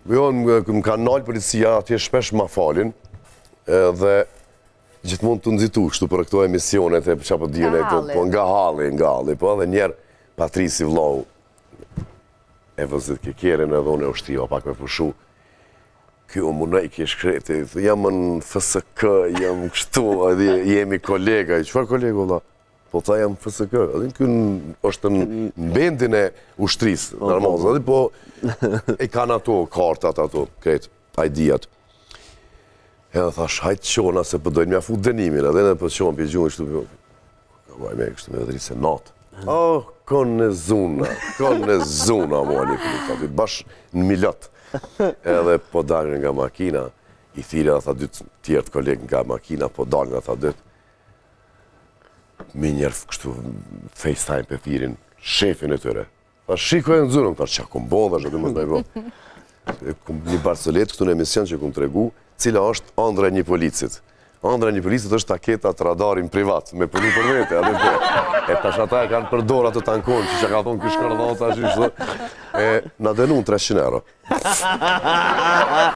Jo, më kanë nalë policia, atje shpesh ma falin, dhe gjithmonë të nëzitu, kështu për këto emisionet e që po dhjene, po nga halli, po edhe njerë Patrisi vlau e vëzit kekjerin edhe unë e ushtriva pak me pushu. Kjo më nëjke shkreti, jam në FSK, jam kështu, edhe jemi kolega, qëfar kolega, vëlla? Po ta jam FSK, edhe kjo është në bendin e ushtrisë, normal, edhe po e kanë ato kartat, ato, kretë, ajdijat. Edhe thash, hajtë qona se përdojnë mja fu dënimin, edhe në për qonë për gjunë, kështu, vaj me, kështu me dhri se natë. Oh, konë në zuna, mua një për bash në milot. Edhe po dalin nga makina, i thire dhe tha dytë tjertë kolegë nga makina, po dalin dhe tha dytë. Mi njerë kështu FaceTime për thirin, shefin e tëre. Tha shikoj e në zunëm, tha që akum bon, dhe shëtë më të najbo. Një barsolet këtu në emision që kum të regu, cila është andra një policit. Andra një policit është taketat radarin privat, me punu për vete, e tash ata e kanë përdor atë tankon, që ka thonë kështë kërëdhata, na denun 300 euro.